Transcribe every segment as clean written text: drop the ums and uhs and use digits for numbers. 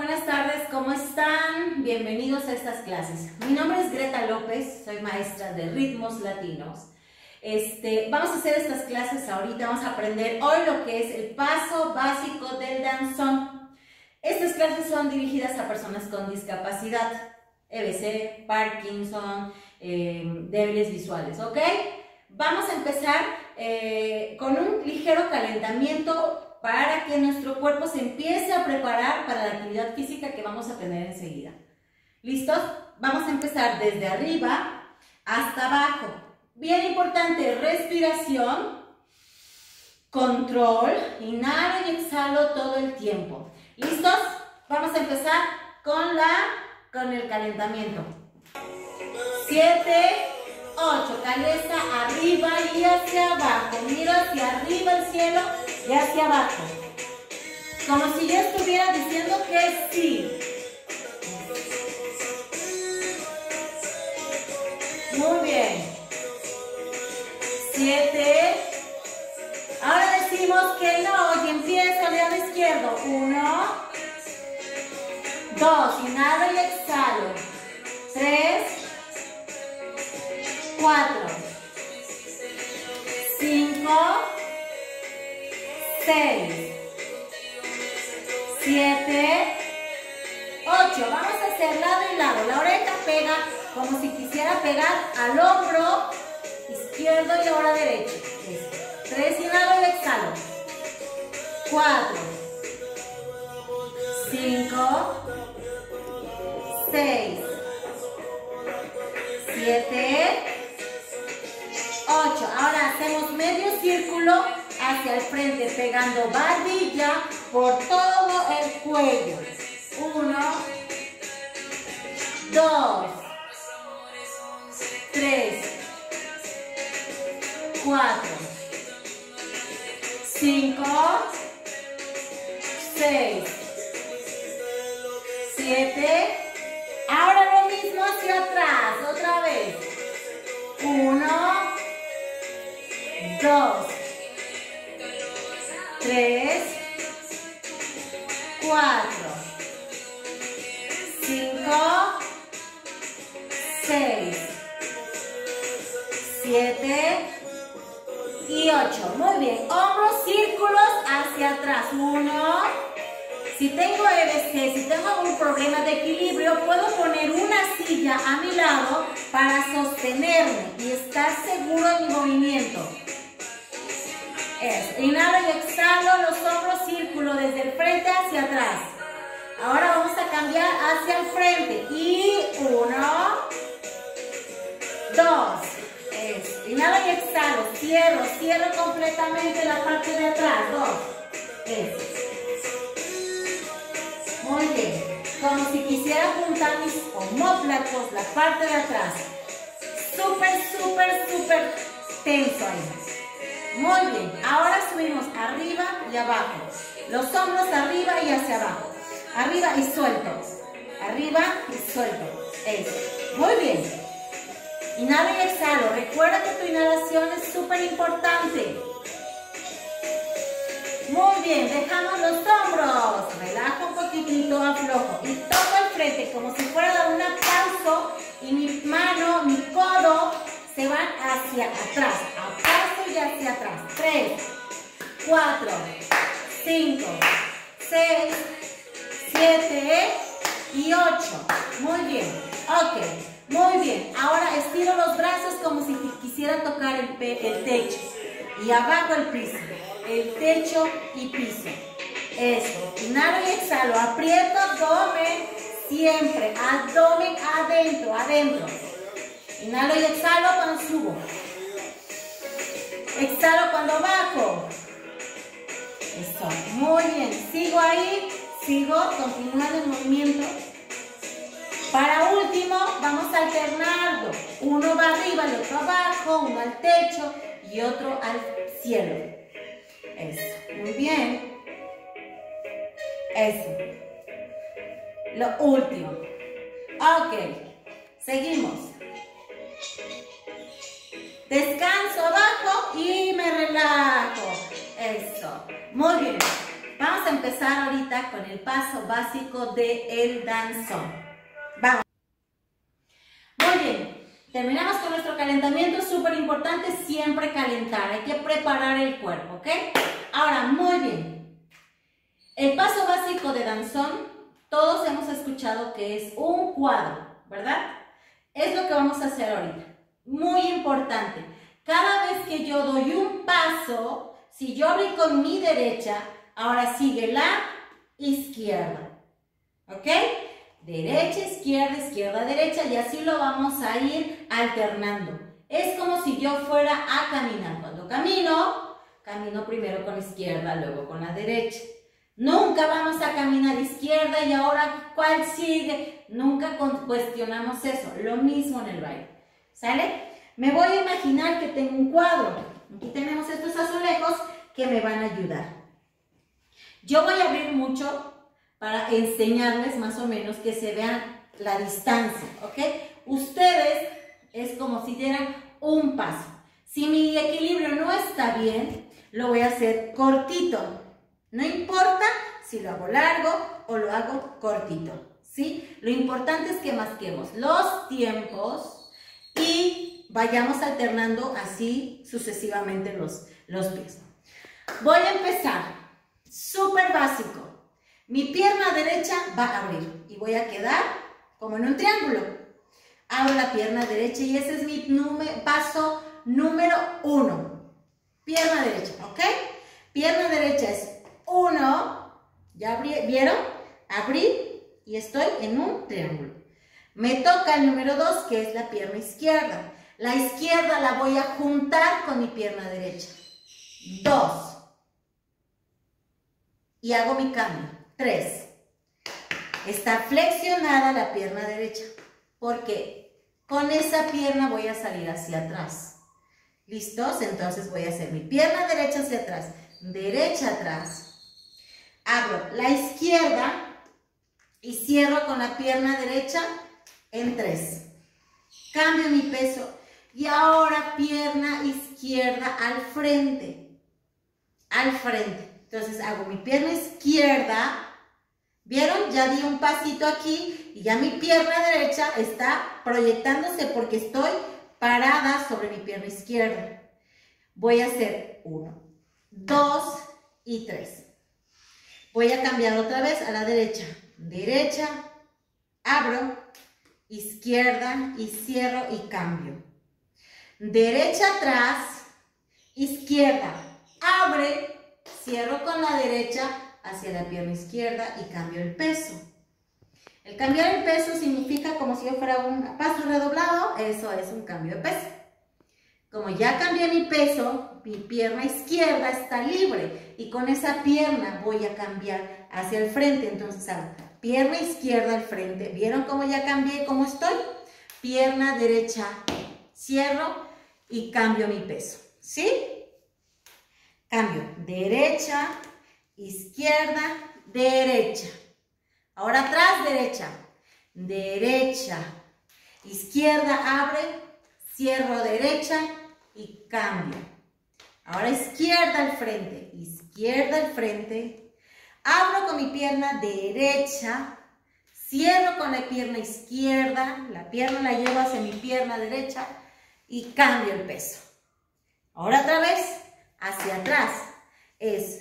buenas tardes, ¿cómo están? Bienvenidos a estas clases. Mi nombre es Greta López, soy maestra de ritmos latinos. Vamos a hacer estas clases ahorita, vamos a aprender hoy lo que es el paso básico del danzón. Estas clases son dirigidas a personas con discapacidad, EBC, Parkinson, débiles visuales, ¿ok? Vamos a empezar con un ligero calentamiento para que nuestro cuerpo se empiece a preparar para la actividad física que vamos a tener enseguida. ¿Listos? Vamos a empezar desde arriba hasta abajo. Bien importante, respiración, control, inhalo y exhalo todo el tiempo. ¿Listos? Vamos a empezar con el calentamiento. 7, 8, cabeza arriba y hacia abajo. Miro hacia arriba el cielo y hacia abajo. Como si yo estuviera diciendo que sí. Muy bien. 7. Ahora decimos que no y empiezo al lado izquierdo. 1, 2, inhalo y exhalo. 3, 4, 5, 6, 7, 8. Vamos a hacer lado y lado. La oreja pega como si quisiera pegar al hombro izquierdo y ahora derecho. 3, inhalo y exhalo. 4, 5, 6, 7, 8. Ahora hacemos medio círculo hacia el frente, pegando barbilla por todo el cuello. 1, 2, 3, 4, 5, 6, 7. Ahora lo mismo hacia atrás, otra vez. 1, 2, 3, 4, 5, 6, 7 y 8. Muy bien. Hombros, círculos hacia atrás. 1. Si tengo EBC, si tengo algún problema de equilibrio, puedo poner una silla a mi lado para sostenerme y estar seguro en mi movimiento. Eso. Inhalo y exhalo, los hombros, círculo desde el frente hacia atrás. Ahora vamos a cambiar hacia el frente. Y 1, 2. Eso. Inhalo y exhalo, cierro completamente la parte de atrás. 2. Eso. Muy bien, como si quisiera juntar mis omóplatos, la parte de atrás. Súper tenso ahí. Muy bien, ahora subimos arriba y abajo. Los hombros arriba y hacia abajo. Arriba y suelto. Arriba y suelto. Eso. Muy bien. Inhalo y exhalo. Recuerda que tu inhalación es súper importante. Muy bien, dejamos los hombros, relajo un poquitito, aflojo y toco el frente como si fuera a dar un aplauso y mi mano, mi codo se van hacia atrás, aplauso y hacia atrás. 3, 4, 5, 6, 7 y 8. Muy bien, ok, muy bien. Ahora estiro los brazos como si quisiera tocar el techo y abajo el piso. El techo y piso. Eso. Inhalo y exhalo. Aprieto abdomen siempre. Abdomen adentro. Inhalo y exhalo cuando subo. Exhalo cuando bajo. Eso. Muy bien. Sigo ahí. Continuando el movimiento. Para último, vamos alternando. Uno va arriba, el otro abajo, uno al techo y otro al cielo. Eso, muy bien. Eso. Lo último. Ok, seguimos. Descanso abajo y me relajo. Eso. Muy bien. Vamos Vamos a empezar ahorita con el paso básico del danzón. Vamos. Muy bien, terminamos con nuestro calentamiento. Es súper importante siempre calentar, hay que preparar el cuerpo, ¿ok? Ahora, muy bien. El paso básico de danzón, todos hemos escuchado que es un cuadro, ¿verdad? Es lo que vamos a hacer ahorita. Muy importante. Cada vez que yo doy un paso, si yo abrí con mi derecha, ahora sigue la izquierda. ¿Ok? Derecha, izquierda, izquierda, derecha, y así lo vamos a ir alternando. Es como si yo fuera a caminar. Cuando camino, camino primero con la izquierda, luego con la derecha. Nunca vamos a caminar izquierda y ahora ¿cuál sigue? Nunca cuestionamos eso. Lo mismo en el baile. ¿Sale? Me voy a imaginar que tengo un cuadro. Aquí tenemos estos azulejos que me van a ayudar. Yo voy a abrir mucho para enseñarles más o menos que se vean la distancia, ¿ok? Ustedes es como si dieran un paso. Si mi equilibrio no está bien, lo voy a hacer cortito. No importa si lo hago largo o lo hago cortito, ¿sí? Lo importante es que masquemos los tiempos y vayamos alternando así sucesivamente los pies. Voy a empezar, súper básico. Mi pierna derecha va a abrir y voy a quedar como en un triángulo. Abro la pierna derecha y ese es mi paso número 1. Pierna derecha, ¿ok? Pierna derecha es 1, ¿ya vieron? Abrí y estoy en un triángulo. Me toca el número 2, que es la pierna izquierda. La izquierda la voy a juntar con mi pierna derecha. 2. Y hago mi cambio. 3. Está flexionada la pierna derecha, porque con esa pierna voy a salir hacia atrás. ¿Listos? Entonces voy a hacer mi pierna derecha hacia atrás, derecha atrás. Abro la izquierda y cierro con la pierna derecha en 3. Cambio mi peso y ahora pierna izquierda al frente. Al frente. Entonces hago mi pierna izquierda. ¿Vieron? Ya di un pasito aquí y ya mi pierna derecha está proyectándose porque estoy parada sobre mi pierna izquierda. Voy a hacer 1, 2 y 3. Voy a cambiar otra vez a la derecha. Derecha, abro, izquierda y cierro y cambio. Derecha atrás, izquierda, abre, cierro con la derecha hacia la pierna izquierda y cambio el peso. El cambiar el peso significa como si yo fuera un paso redoblado, eso es un cambio de peso. Como ya cambié mi peso, mi pierna izquierda está libre y con esa pierna voy a cambiar hacia el frente. Entonces hago pierna izquierda al frente. ¿Vieron cómo ya cambié cómo estoy? Pierna derecha, cierro y cambio mi peso. ¿Sí? Cambio derecha, izquierda, derecha. Ahora atrás, derecha. Derecha, izquierda, abre, cierro derecha y cambio. Ahora izquierda al frente, izquierda al frente. Abro con mi pierna derecha, cierro con la pierna izquierda, la pierna la llevo hacia mi pierna derecha y cambio el peso. Ahora otra vez, hacia atrás. Es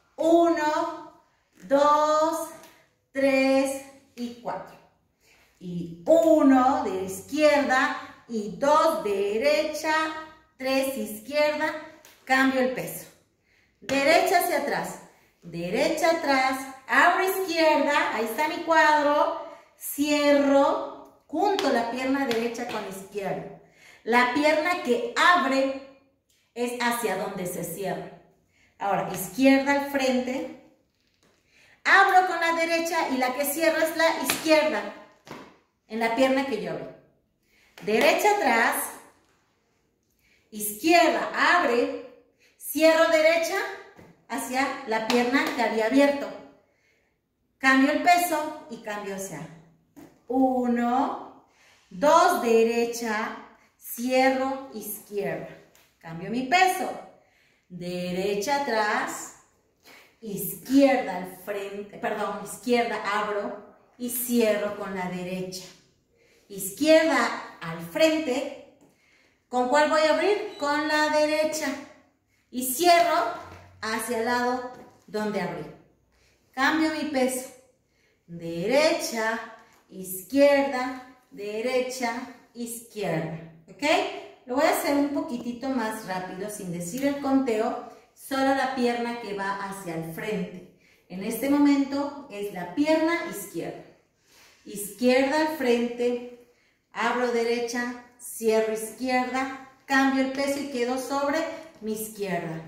1, 2, 3 y 4. Y 1 de izquierda y 2 derecha, 3 izquierda, cambio el peso. Derecha hacia atrás, derecha atrás, abro izquierda, ahí está mi cuadro, cierro, junto la pierna derecha con la izquierda. La pierna que abre es hacia donde se cierra. Ahora, izquierda al frente, abro con la derecha y la que cierro es la izquierda, en la pierna que yo abro. Derecha atrás, izquierda, abre, cierro derecha hacia la pierna que había abierto. Cambio el peso y cambio hacia 1, 2, derecha, cierro, izquierda. Cambio mi peso. Derecha atrás, izquierda al frente, perdón, izquierda abro y cierro con la derecha. Izquierda al frente, ¿con cuál voy a abrir? Con la derecha. Y cierro hacia el lado donde abrí. Cambio mi peso. Derecha, izquierda, derecha, izquierda. ¿Ok? Lo voy a hacer un poquitito más rápido, sin decir el conteo, solo la pierna que va hacia el frente. En este momento es la pierna izquierda. Izquierda al frente, abro derecha, cierro izquierda, cambio el peso y quedo sobre mi izquierda.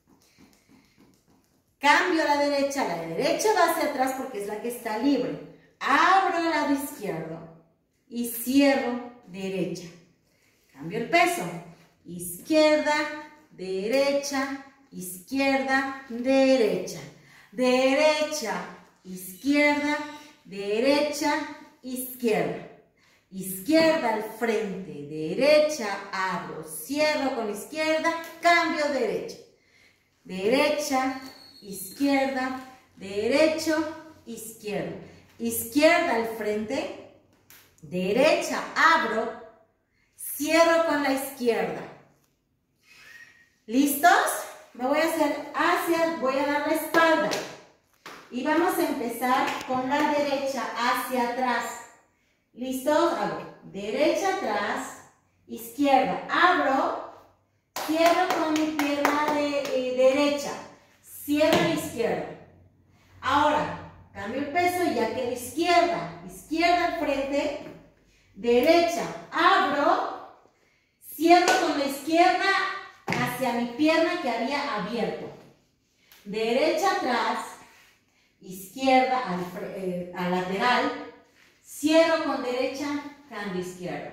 Cambio a la derecha va hacia atrás porque es la que está libre. Abro al lado izquierdo y cierro derecha. Cambio el peso. Izquierda, derecha, izquierda, derecha. Derecha, izquierda, derecha, izquierda. Izquierda al frente, derecha, abro, cierro con izquierda, cambio derecha. Derecha, izquierda, derecho, izquierda. Izquierda al frente, derecha, abro, cierro con la izquierda. ¿Listos? Me voy a hacer voy a dar la espalda. Y vamos a empezar con la derecha hacia atrás. ¿Listos? Hago derecha atrás, izquierda, abro, cierro con mi pierna derecha, cierro la izquierda. Ahora, cambio el peso y ya quedo izquierda, izquierda al frente, derecha, abro, cierro con la izquierda hacia mi pierna que había abierto. Derecha atrás, izquierda al lateral, cierro con derecha, cambio izquierda.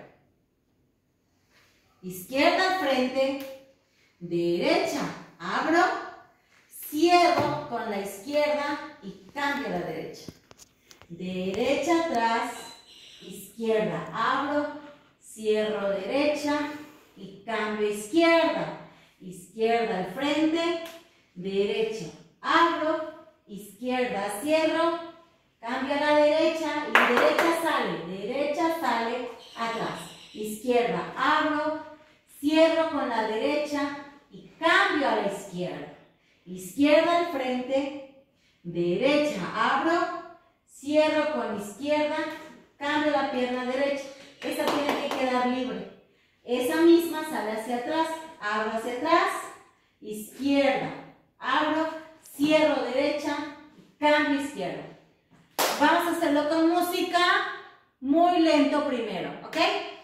Izquierda al frente, derecha, abro, cierro con la izquierda y cambio a la derecha. Derecha atrás, izquierda, abro, cierro derecha y cambio izquierda. Izquierda al frente, derecha, abro, izquierda, cierro, cambio a la derecha y derecha sale atrás. Izquierda, abro, cierro con la derecha y cambio a la izquierda. Izquierda al frente, derecha, abro, cierro con izquierda, cambio la pierna derecha. Esta tiene que quedar libre. Esa misma sale hacia atrás, abro hacia atrás, izquierda, abro, cierro derecha, cambio izquierda. Vamos a hacerlo con música muy lento primero, ¿ok?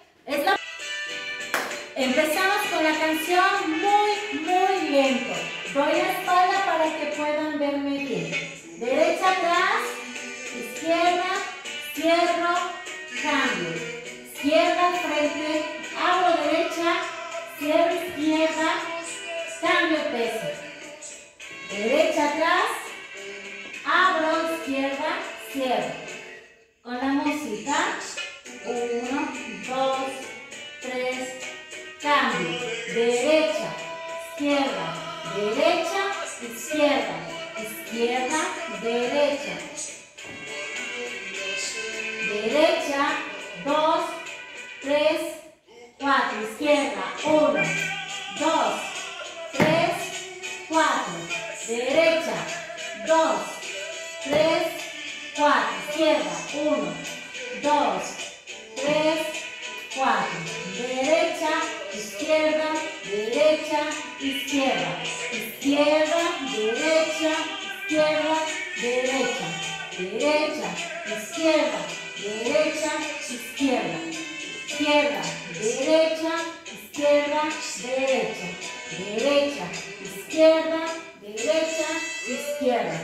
Empezamos con la canción muy lento. Doy la espalda para que puedan verme bien. Derecha atrás, izquierda, cierro, cambio. Izquierda al frente, abro derecha, cierro izquierda, cambio peso. Derecha atrás, abro izquierda, cierro. Con la música, 1, 2, 3, cambio. Derecha, izquierda, derecha, izquierda, izquierda, derecha. Derecha, 2, 3, 4, izquierda, 1, 2, 3, 4, derecha, 2, 3, 4, izquierda, 1, 2, 3, 4, derecha, izquierda, derecha, izquierda, izquierda, derecha, izquierda, derecha, derecha, izquierda, derecha, izquierda, izquierda, derecha, izquierda, derecha, derecha, izquierda, derecha, izquierda.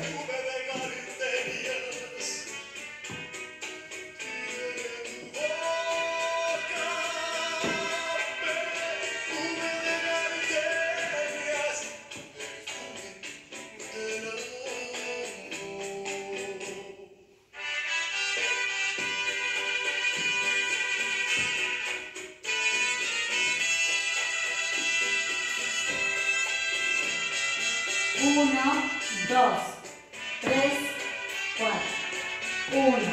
Uno, dos.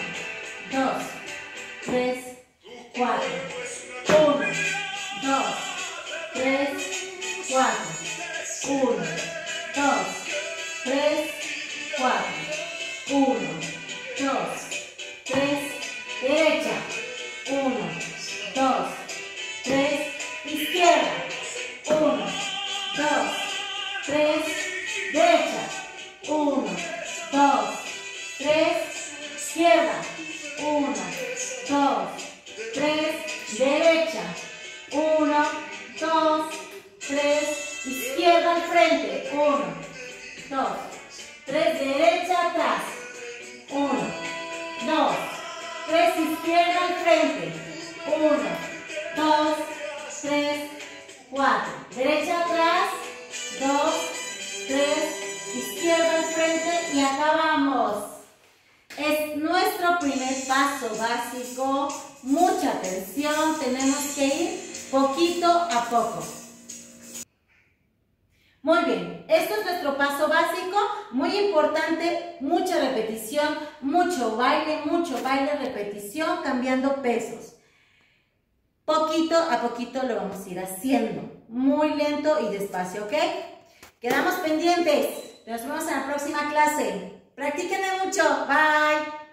2, 3, 4. 1, 2, 3, 4. 1, 2, 3, 4. 1, 2, 3. Derecha. 1, 2, 3. Izquierda. 1, 2, 3. Derecha. 1, 2, 3. Izquierda. 1, 2, 3. Derecha. 1, 2, 3. Izquierda al frente. 1, 2, 3. Derecha atrás. 1, 2, 3. Izquierda al frente. 1, 2, 3, 4. Derecha atrás. 2, 3. Izquierda al frente y acabamos. Es nuestro primer paso básico. Mucha atención. Tenemos que ir poquito a poco. Muy bien, esto es nuestro paso básico, muy importante, mucha repetición, mucho baile, repetición, cambiando pesos. Poquito a poquito lo vamos a ir haciendo, muy lento y despacio, ¿ok? Quedamos pendientes, nos vemos en la próxima clase. Practíquenlo mucho, bye.